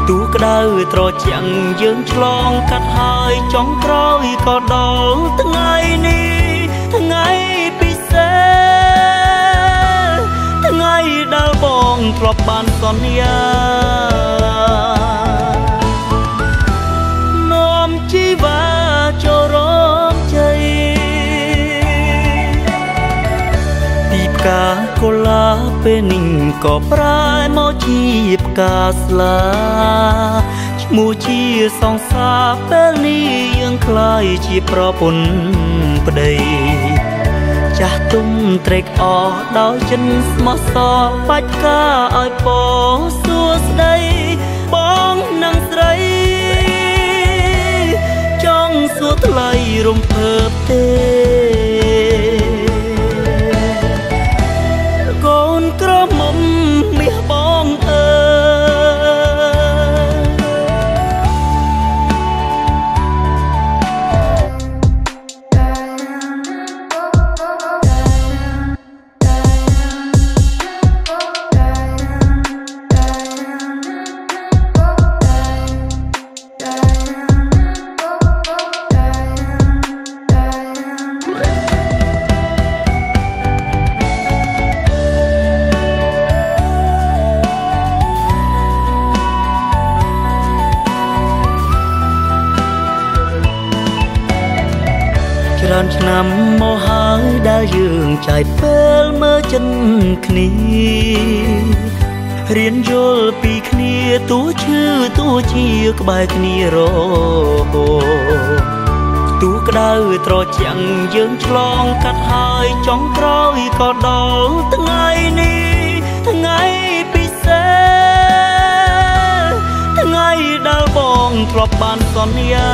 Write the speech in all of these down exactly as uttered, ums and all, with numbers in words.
ទូក្តៅត្រជាក់យើងឆ្លងកាត់ហើយចុងក្រោយក៏ដល់ថ្ងៃនេះថ្ងៃពិសេសថ្ងៃដែលបងធ្លាប់បានសន្យានាំជីវាចូលរកជ័យពីផ្កាកុលាពេលនេះក៏ប្រែមកជាផ្កាស្លាឈ្មោះជាសង្សារពេលនេះយើងคล้ายជាប្រពន្ធប្តីចាស់ទុំត្រេកអរដោយចិនស្មោះសរបាច់ការឲ្យពរសួស្តីបងនឹងស្រីចង់សួរថ្លៃរំភើបទេកូនក្រមុំមាសបងអើច្រើនឆ្នាំមកហើយដែលយើងចាយពេលមើលចិនគ្នារៀនយល់ពីគ្នាទូឈឺទូជាក្បែរគ្នារហូតទូក្តៅត្រជាក់យើងឆ្លងកាត់ហើយចុងក្រោយក៏ដល់ថ្ងៃនេះថ្ងៃពិសេសថ្ងៃដែលបងធ្លាប់បានសន្យា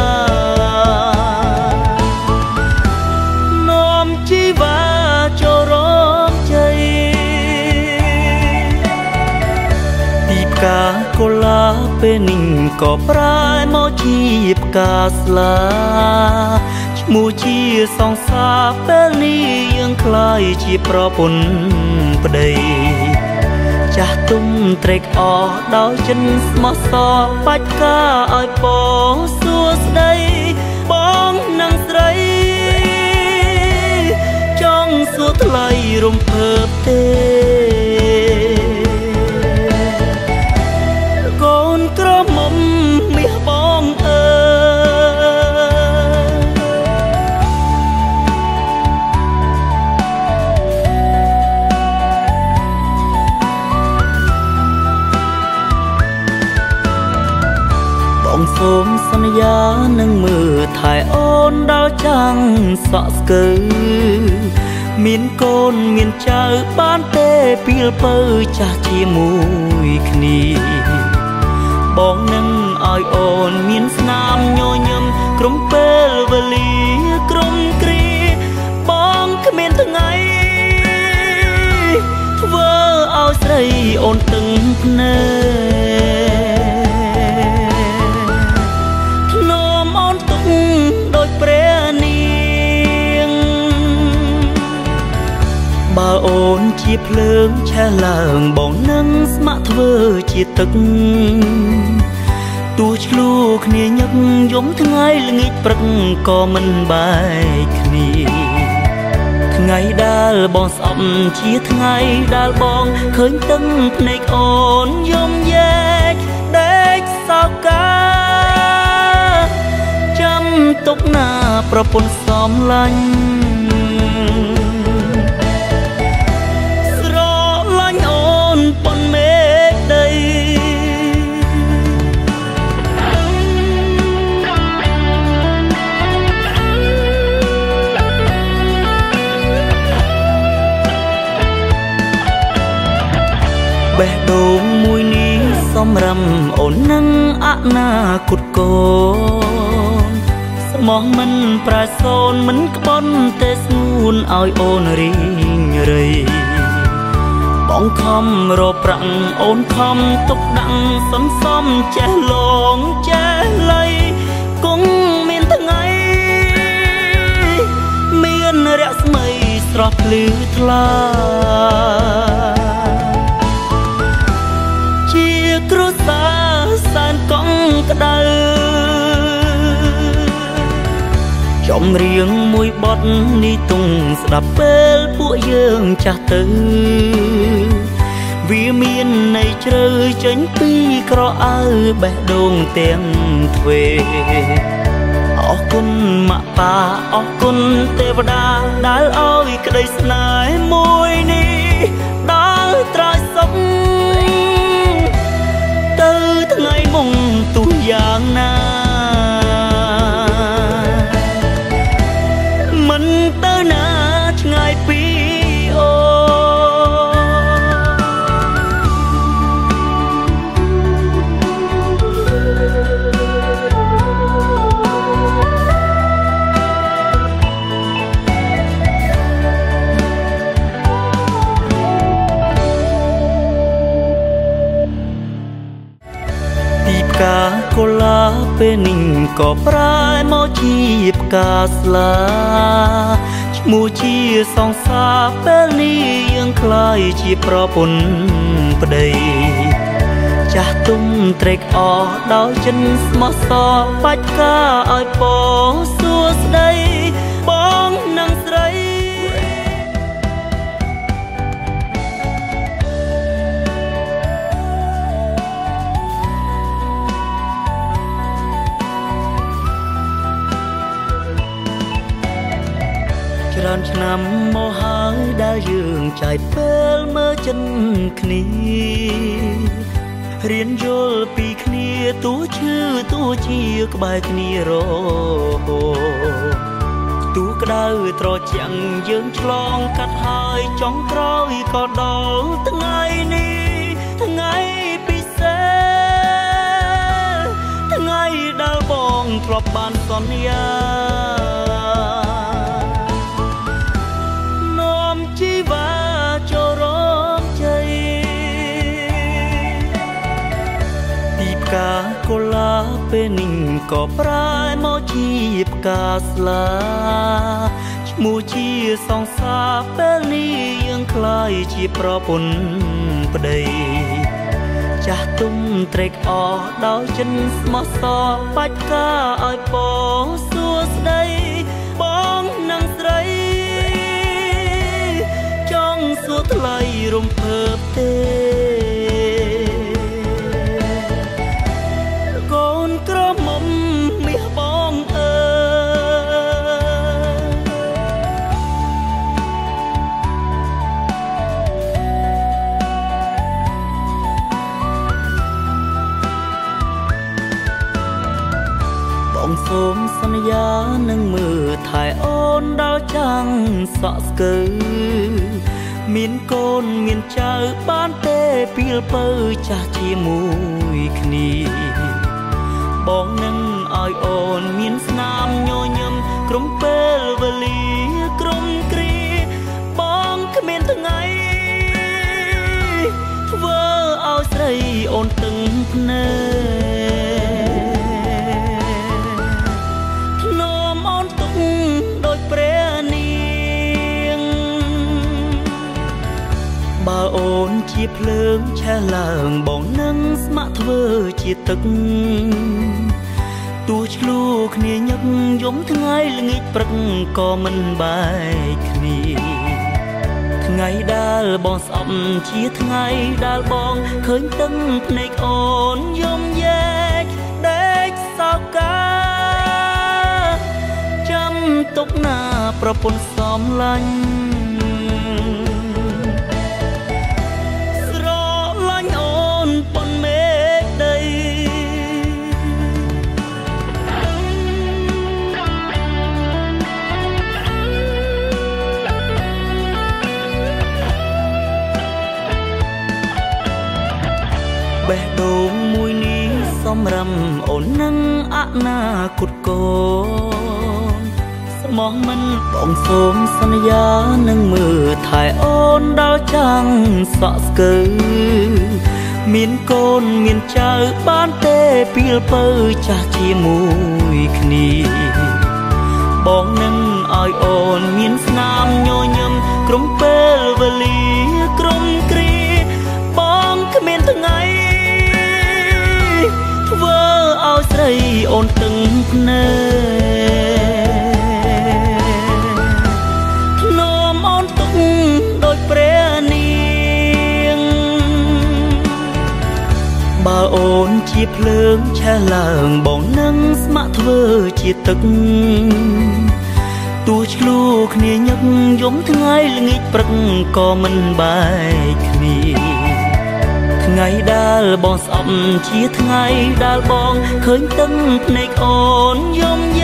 ជីវាចូលរកជ័យពីផ្កាកុលាពេលនេះក៏ប្រែមកជាផ្កាស្លាឈ្មោះជាសង្សារពេលនេះយើងคล้ายជាប្រពន្ធប្តីចាស់ទុំត្រេកអរដោយចិនស្មោះសរបាច់ការឲ្យពរសួស្តីបងនឹងស្រីចង់សួរថ្លៃរំភើបទេកូនក្រមុំមាសបងអើបងសូមសន្យានឹងមើលថែអូនដល់ចាំងសក់ស្កើមានកូនមានចៅបានទេពីលពៅចាស់ជាមួយគ្នាបងនឹងឲ្យអូនមានស្នាមញញឹមក្រុមពេលវេលាក្រុមគ្រាបងគ្មានថ្ងៃធ្វើឲ្យស្រីអូនទឹងភ្នែកធ្នមអូនទុកដូចព្រះនាងបើអូនជាភ្លើងឆេះឡើងបងនឹងស្ម័គ្រធ្វើជាទឹកទោះឆ្លូគ្នាញឹកយំថ្ងៃល្ងាចព្រឹកក៏មិនបែកគ្នាថ្ងៃដែលបងស្អប់ជាថ្ងៃដែលបងឃើញទឹកភ្នែកអូនយំយែកដេកសោកាចាំទុកណាប្រពន្ធសំឡាញ់ស្រឡាញ់អូនប៉ុនមេដី បេះដូងមួយនេះសម្រំអូននឹងអនាគតកូនស្មោះមិនប្រែសូនមិនក្បន់ទេស្ងួនឲ្យអូនរីងរៃបងខំរកប្រាក់អូនខំទុកដាក់សន្សំចេះលងចេះលៃគង់មានថ្ងៃមានរស្មីស្រស់ភ្លឺថ្លាជាគ្រួសារក្តៅចំរៀងមួយបទនេះទុំស្ដាប់ពេលពួកយើងចាស់ទៅវាមានន័យជ្រៅចេញពីក្រអៅបេះដូងទាំងទ្វេអរគុណម៉ាក់ប៉ាអរគុណទេវតាដែលឲ្យក្តីស្នេហ៍មួយនេះដល់ត្រៃសុខទៅថ្ងៃមុំទោះយ៉ាងណាមិនទៅណាឆ្ងាយពីអូផ្កាកុលាពេលនេះក៏ប្រែមកជាផ្កាស្លាឈ្មោះជាសង្សារពេលនេះយើងคล้ายជាប្រពន្ធប្តីចាស់ទុំត្រេកអរដោយចិនស្មោះសរបាច់កាឲ្យពរសួស្តីបងនឹងស្រីច្រើនឆ្នាំមកហើយដែលយើងចាយពេលមើលចិនគ្នារៀនយល់ពីគ្នាទោះឈឺទោះជាក្បែរគ្នារហូតទោះក្តៅត្រជាក់យើងឆ្លងកាត់ហើយចុងក្រោយក៏ដល់ថ្ងៃនេះថ្ងៃពិសេសថ្ងៃដែលបងធ្លាប់បានសន្យាជីវាចូលរងជ័យពីផ្កាកុលាពេលនេះក៏ប្រែមកជាផ្កាស្លាឈ្មោះជាសង្សារពេលនេះយើងคล้ายជាប្រពន្ធប្តីចាស់ទុំត្រេកអរដោយចិនស្មោះសរបាច់កាឲ្យពរសួស្តីបងនឹងស្រីសួរថ្លៃរំភើបទេកូនក្រមុំមាសបងអើបងសូមសន្យានឹងមើលថែអូនដល់ចាំងសក់ស្កើមានកូនមានចៅបានទេពីលពៅចាស់ជាមួយគ្នាបងនឹងឲ្យអូនមានស្នាមញញឹមក្រុមពេលវេលាក្រុមគ្រាបងគ្មានថ្ងៃធ្វើឲ្យស្រីអូនទឹងភ្នែកធ្នមអូនទុកដូចព្រះបើអូនជាភ្លើងឆេះឡើងបងនឹងស្ម័គ្រធ្វើជាទឹកទោះឆ្លូគ្នាញឹកយំថ្ងៃល្ងាចព្រឹកក៏មិនបែកគ្នាថ្ងៃដែលបងស្អប់ជាថ្ងៃដែលបងឃើញទឹកភ្នែកអូនយំយែកដេកសោកាចាំទុកណាប្រពន្ធសំឡាញ់បេះដូងមួយនេះសម្រាប់អូននឹងអនាគតកូនស្មោះមិនបងសូមសន្យានឹងមើលថែអូនដល់ចាំងសក់ស្កើមានកូនមានចៅបានទេពីលពៅចាស់ជាមួយគ្នាបងនឹងឲ្យអូនមានស្នាមញញឹមក្រុមពេលវេលាក្រុមគ្រាបងគ្មានថ្ងៃធ្វើឲ្យអូនទឹងភ្នែធ្នមអូនទុកដោយព្រះនាងបើអូនជាភ្លើងឆេះឡើងបងនឹងស្ម័គ្រធ្វើជាទឹកទោះឆ្លូគ្នាញឹកយំថ្ងៃល្ងាចព្រឹកក៏មិនបែកគ្នាថ្ងៃដែលបងស្អប់ជាថ្ងៃដែលបងឃើញទឹកភ្នែកអូនយំ